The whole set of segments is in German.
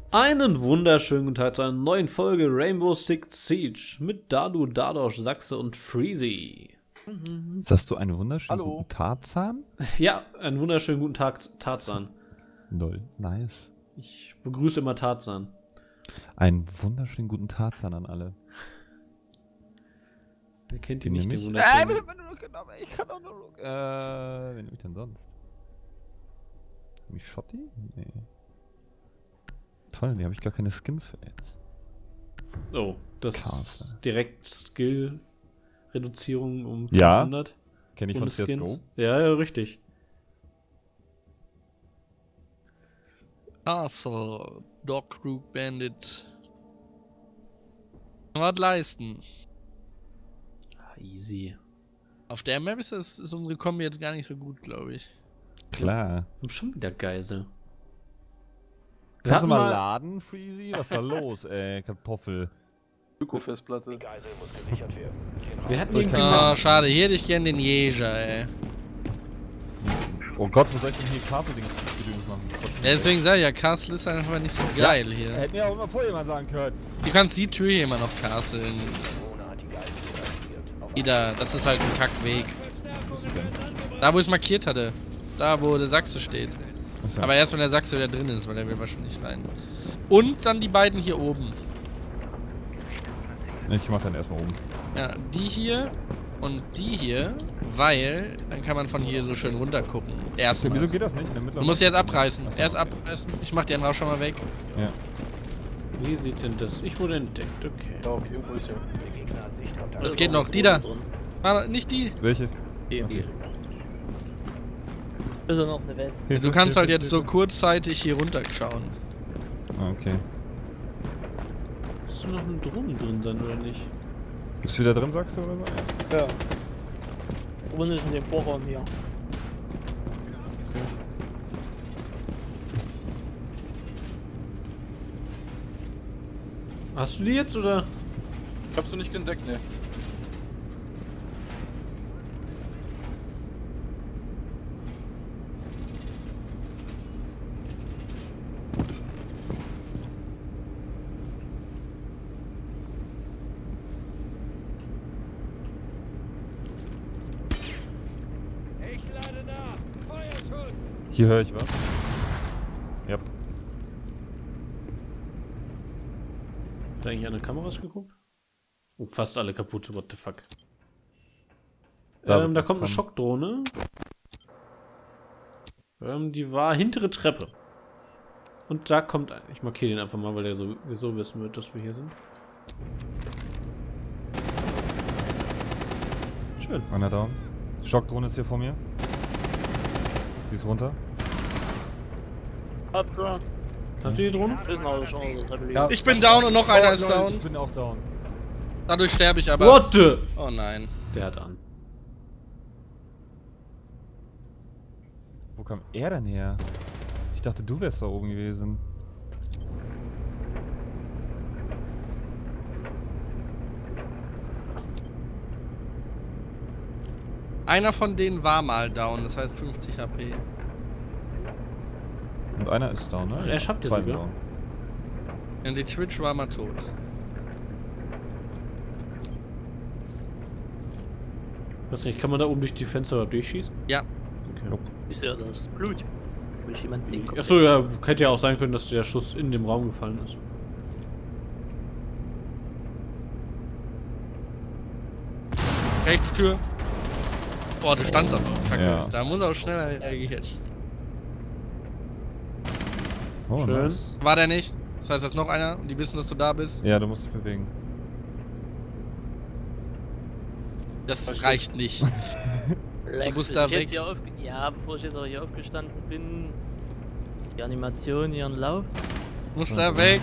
Einen wunderschönen guten Tag zu einer neuen Folge Rainbow Six Siege mit Dalu, Dadosh, Sachse und Freezy. Sagst du einen wunderschönen guten Tarzan? Ja, einen wunderschönen guten Tag, Tarzan. Lol, nice. Ich begrüße immer Tarzan. Einen wunderschönen guten Tarzan an alle. Wer kennt ihn nicht, den wunderschönen? Ich kann auch nur... wen nehme ich denn sonst? Mich Schotti? Nee. Toll, die habe ich gar keine Skins für jetzt. Oh, das ist direkt Skill-Reduzierung um 500. Ja, kenne ich von Skins. CSGO. Ja, richtig. Castle, Dog Group Bandit. Was leisten. Easy. Auf der Map ist unsere Kombi jetzt gar nicht so gut, glaube ich. Klar. Und schon wieder Geisel. Kannst du mal laden, Freezy? Was ist da los, ey? Kartoffel. Öko-Festplatte. Wir hatten irgendwie Ah, schade, hier hätte ich gern den Jäger, ey. Oh Gott, wo soll ich denn hier Castle-Dings machen? Ja, deswegen sag ich ja, Castle ist einfach nicht so geil hier. Hätten wir auch immer vorher mal sagen können. Du kannst die Tür hier immer noch castlen. Ida, das ist halt ein Kackweg. Da, wo ich es markiert hatte. Da, wo der Sachse steht. Okay. Aber erst, wenn der Sachse wieder drin ist, weil der will wahrscheinlich nicht rein. Und dann die beiden hier oben. Ich mach dann erstmal oben. Ja, die hier und die hier, weil dann kann man von hier so schön runter gucken. Erstmal. Wieso geht das nicht? Du musst jetzt abreißen. Erst abreißen. Ich mach die andere auch schon mal weg. Ja. Wie sieht denn das? Ich wurde entdeckt, okay. Ja, okay, wo ist ja? Das geht noch. Die da. War nicht die. Welche? Die. Ist er noch eine Weste? Du kannst halt jetzt so kurzzeitig hier runter schauen. Ah, okay. Muss noch ein Drohnen drin sein, oder nicht? Bist du wieder drin, sagst du, oder so? Ja. Unten ist in dem Vorraum hier. Hast du die jetzt, oder? Ich hab's du nicht entdeckt, ne? Hier höre ich was. Ja. Hat eigentlich an den Kameras geguckt? Oh, fast alle kaputt, what the fuck. Da kommt eine Schockdrohne. Die war hintere Treppe. Und da kommt ein. Ich markiere den einfach mal, weil der sowieso wissen wird, dass wir hier sind. Schön. Einer down. Schockdrohne ist hier vor mir. Die ist runter. Habt ihr die Drohnen? schon aus der Treppe liegen. Ja. Ich bin down und noch einer ist Leute, down. Ich bin auch down. Dadurch sterbe ich aber. What the? Oh nein. Der hat an. Wo kam er denn her? Ich dachte, du wärst da oben gewesen. Einer von denen war mal down, das heißt 50 HP. Und einer ist down, ne? Ach, er schafft ja Zwei sogar. down. Und die Twitch war mal tot. Weiß nicht, kann man da oben durch die Fenster durchschießen? Ja. Okay. Ist ja das Blut. Will ich jemanden den Kopf Achso, ja, hätte ja auch sein können, dass der Schuss in dem Raum gefallen ist. Rechtstür. Boah, du standst aber auch kacke. Ja. Da muss er auch schneller reagieren. Oh, Schön. nice. War der nicht? Das heißt, da ist noch einer und die wissen, dass du da bist. Ja, du musst dich bewegen. Das reicht nicht. Lex, musst bis da ich jetzt weg. hier ja, bevor ich jetzt auch hier aufgestanden bin, die Animation, ihren Lauf. Muss da weg.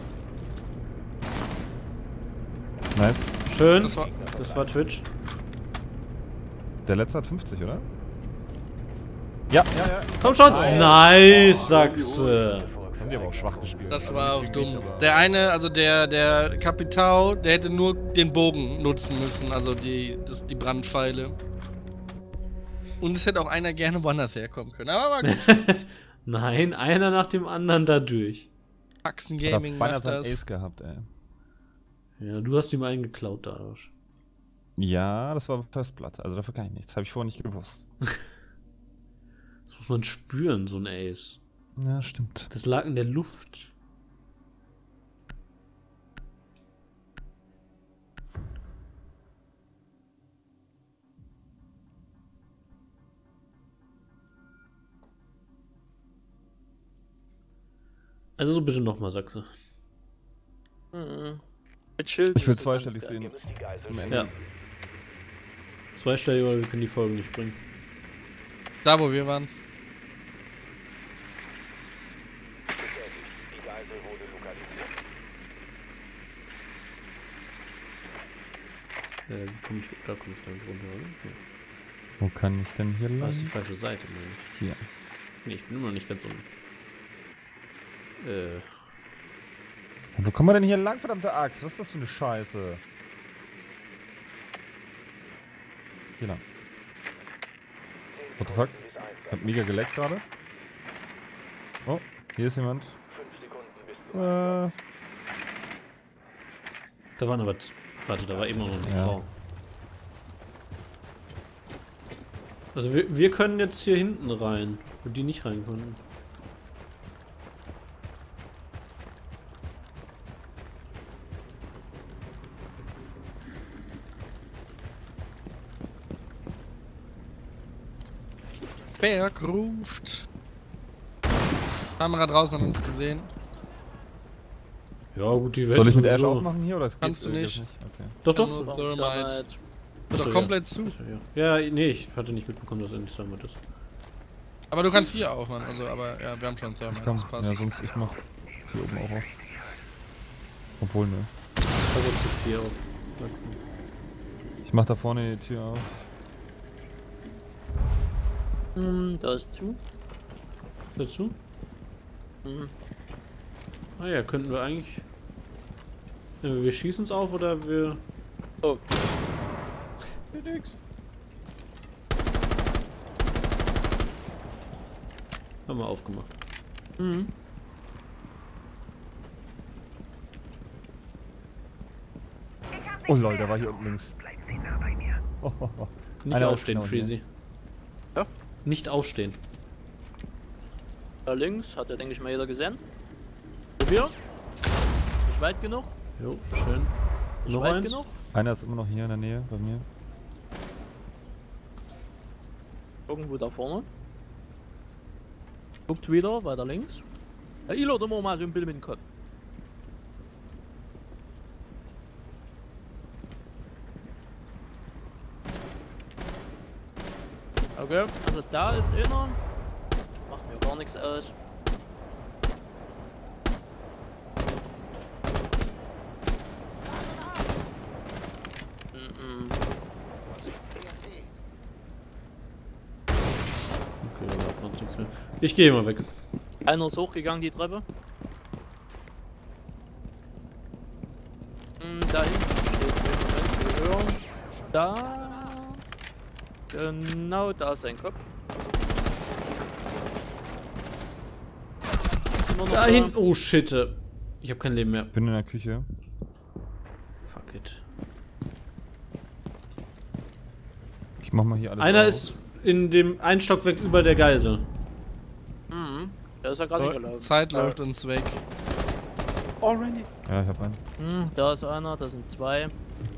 Nice. Schön. Das war Twitch. Der letzte hat 50, oder? Ja, ja, ja. Komm schon! Nice, Sachse! Das haben die aber auch schwach gespielt. Das war auch dumm. Der eine, also der Kapitao, der hätte nur den Bogen nutzen müssen, also die Brandpfeile. Und es hätte auch einer gerne woanders herkommen können. Aber war gut. Nein, einer nach dem anderen da durch. Faxen Hat Gaming er beinahe macht seinen das. Ace gehabt, ey. Ja, du hast ihm einen geklaut, Darusch. Ja, das war First Blood, also dafür kann ich nichts. Habe ich vorher nicht gewusst. Das muss man spüren, so ein Ace. Ja, stimmt. Das lag in der Luft. Also so bitte nochmal, sagst du. Mhm. Mit Schild. Ich will ist so ganz zweistellig geil. sehen. Am Ende. Ja. Zweistellig oder wir können die Folge nicht bringen. Da, wo wir waren. Wie komm ich, da komme ich dann runter, oder? Ja. Wo kann ich denn hier Ah, ist die lang? falsche Seite, meine ich. Hier. Nee, ich bin immer noch nicht ganz unten. Wo kommen wir denn hier lang, verdammte Axt? Was ist das für eine Scheiße? Hier lang. What the fuck? Hab mega geleckt gerade. Oh, hier ist jemand. Da waren aber... Warte, da war eben noch eine Ja. Frau. Also wir können jetzt hier hinten rein, wo die nicht rein konnten. Berg ruft. Kamera draußen hat uns gesehen. Ja gut, die Soll ich mit Ash sowieso- aufmachen hier oder? Kannst du nicht. Okay. Doch, doch. Nur Warum Thermite. Thermite? Wird Achso, doch komplett zu. Ja, nee, ich hatte nicht mitbekommen, dass er nicht sagen wird. Aber du kannst hier aufmachen. Also, aber ja, wir haben schon Thermite. Komm, Das passt. ja, sonst ich mach hier oben auch auf. Obwohl, ne. Also zu 4 auf. Wachsen. Ich mach da vorne die Tür auf. Da ist zu. Dazu? Mhm. Ah ja, könnten wir eigentlich... Wir schießen es auf oder wir... Oh. Nix. Haben wir aufgemacht. Mhm. Oh lol, der war hier unten links. Oh, oh, oh. Nicht Einer aufstehen, ist genau Freezy. Ja? Nicht aufstehen. Da links hat ja, denke ich mal, jeder gesehen. Probier. Nicht weit genug. Jo, schön. Nicht Noch weit eins? genug. Einer ist immer noch hier in der Nähe bei mir. Irgendwo da vorne. Guckt wieder, weiter links. Ja, ich lade mal so ein Bild mit dem Kopf. Okay, also da ist einer. Macht mir gar nichts aus. Mhm. Okay, da hat man nichts mehr. Ich gehe mal weg. Einer ist hochgegangen, die Treppe. Da hinten steht jemand höher. Da. Genau, da ist sein Kopf. Immer noch Da hinten. Oh shit. Ich habe kein Leben mehr. Bin in der Küche. Fuck it. Ich mach mal hier alles Einer auf. ist in dem einen Stockwerk über der Geisel. Mhm. Der ist ja gerade gelaufen. Zeit läuft uns weg. Already. Ja, ich hab einen. Da ist einer, da sind zwei.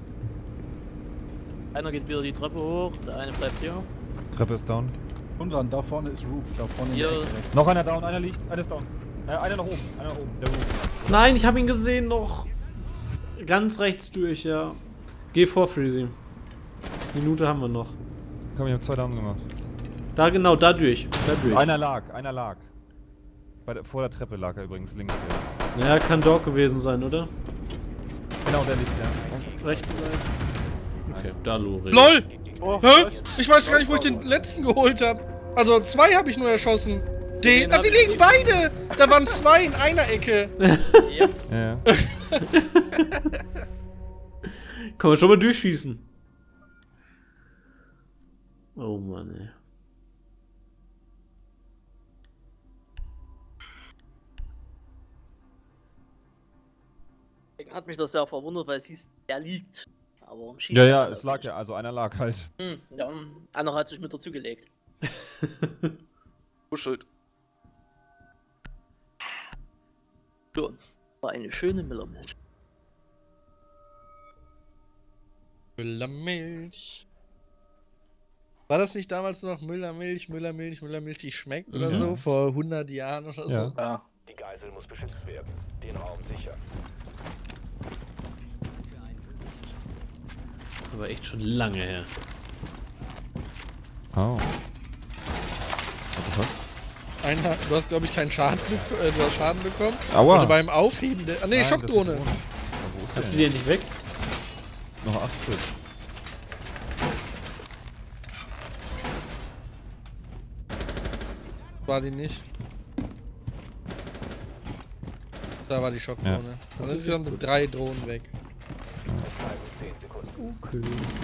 Einer geht wieder die Treppe hoch, der eine bleibt hier. Treppe ist down. Und dann, da vorne ist Roof. Da vorne in der Hier. Ecke rechts. Noch einer down, einer liegt, einer ist down. Einer nach oben, einer nach oben. Der Roof. Nein, ich habe ihn gesehen noch. Ganz rechts durch, ja. Geh vor, Freezy. Minute haben wir noch. Komm, ich hab 2 down gemacht. Da genau, da durch. Da durch. Einer lag. Vor der Treppe lag er übrigens, links. Ja. Naja, kann Dog gewesen sein, oder? Genau, der liegt, ja. Rechte Seite. Okay, da Lori. LOL! Oh, Hä? was? Ich weiß gar nicht, wo ich den letzten geholt habe. Also 2 habe ich nur erschossen. Den Ah, hab die ich liegen beide! Da waren 2 in einer Ecke. Ja. Ja. Kann man schon mal durchschießen. Oh Mann, ey. Deswegen hat mich das sehr verwundert, weil es hieß, er liegt. Aber schießt Ja, es lag ja, also einer lag halt. Ja, einer hat sich mit dazugelegt. Kuschelt. So, war eine schöne Müllermilch. Müllermilch. War das nicht damals noch Müllermilch, Müllermilch, Müllermilch, die schmeckt oder Ja. so? Vor 100 Jahren oder so? Ja. Ja. Die Geisel muss beschützt werden. Den Raum sichern. Das ist aber echt schon lange her. Oh. What the fuck? Einer, du hast, glaube ich, keinen Schaden, du hast Schaden bekommen. Aua! Also beim Aufheben der. Ah, nee, Nein, das ist Schockdrohne. Ja, wo ist Habt der ihr die endlich weg? denn? Noch 8 Stück. War die nicht. Da war die Schockdrohne. Ja. Dann sind insgesamt 3 Drohnen weg. 10 Sekunden. Okay.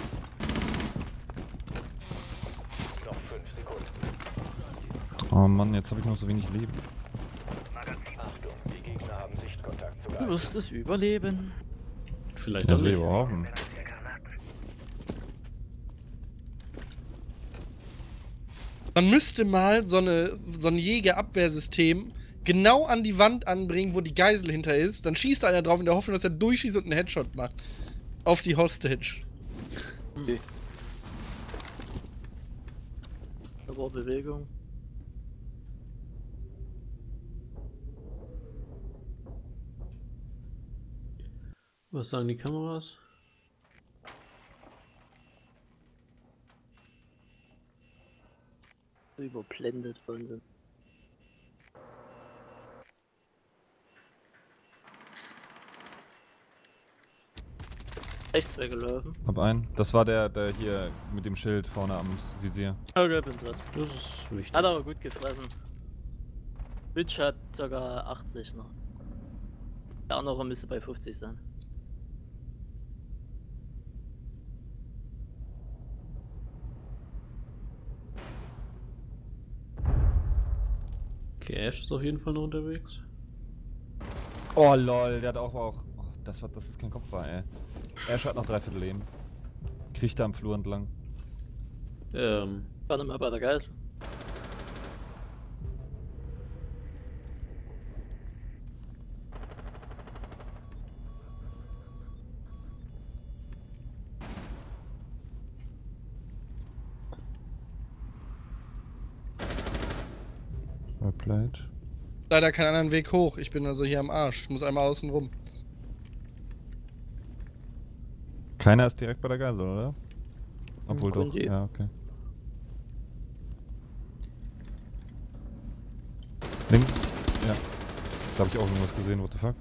Noch 5 Sekunden. Oh Mann, jetzt habe ich noch so wenig Leben. Achtung, die Gegner haben Sichtkontakt zu Du Geisel. wirst es überleben. Vielleicht Das auch will ich nicht. aber hoffen. Man müsste mal so ein Jägerabwehrsystem genau an die Wand anbringen, wo die Geisel hinter ist. Dann schießt einer drauf in der Hoffnung, dass er durchschießt und einen Headshot macht. Auf die Hostage. Da war Bewegung. Was sagen die Kameras? Überblendet worden sind. Rechts weggelaufen. Hab einen. Das war der hier mit dem Schild vorne am Visier. Okay, bin drin. Das ist wichtig. Hat aber gut gefressen. Witch hat ca. 80 noch. Der andere müsste bei 50 sein. Okay, Ash ist auf jeden Fall noch unterwegs. Oh lol, der hat auch. Oh, das ist kein Kopf war, ey. Ash hat noch 3/4 Leben. Kriecht da am Flur entlang. Warte mal bei der Geisel. Plate. Leider keinen anderen Weg hoch. Ich bin also hier am Arsch. Ich muss einmal außen rum. Keiner ist direkt bei der Geisel, oder? Obwohl doch. Gründi. Ja, okay. Links? Ja. Da habe ich auch irgendwas gesehen, what the fuck?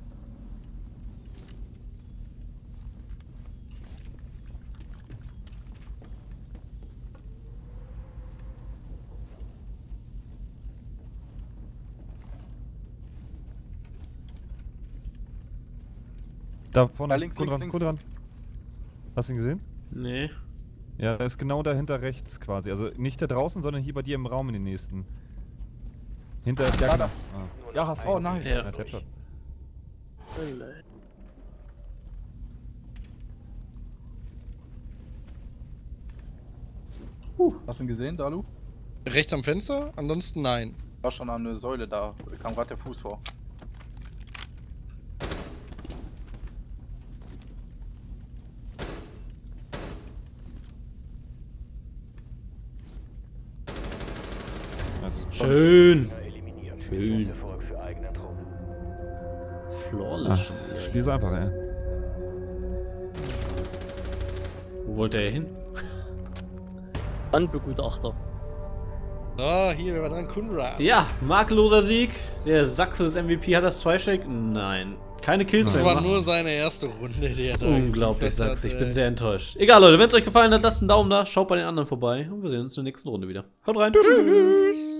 Da vorne, Ja, links, Kundran, links, Kundran. Hast du ihn gesehen? Nee. Ja, er ist genau dahinter rechts quasi. Also nicht da draußen, sondern hier bei dir im Raum in den nächsten. Hinter der Da, da. Ah. Ja, hast du. Oh, hast du. nice. Ja. Nice Headshot. Hast du ihn gesehen, Dalu? Rechts am Fenster? Ansonsten nein. War schon an eine Säule da. Da kam gerade der Fuß vor. Nice. Schön. Eliminiert. Schön. Erfolg für eigene Truppen. Flawless Ach, schon wieder. spiel's einfach, ey. Wo wollte er hin? Landbegutachter. So, hier, wir waren dran. Kundra. Ja, makelloser Sieg. Der Sachse des MVP hat das 2-Shake? Nein. Keine Kills Das mehr war gemacht. nur seine erste Runde, die er da Unglaublich, gefressen Sachse. Ich hat, bin ey. sehr enttäuscht. Egal, Leute, wenn es euch gefallen hat, lasst einen Daumen da, schaut bei den anderen vorbei und wir sehen uns in der nächsten Runde wieder. Haut rein. Tschüss.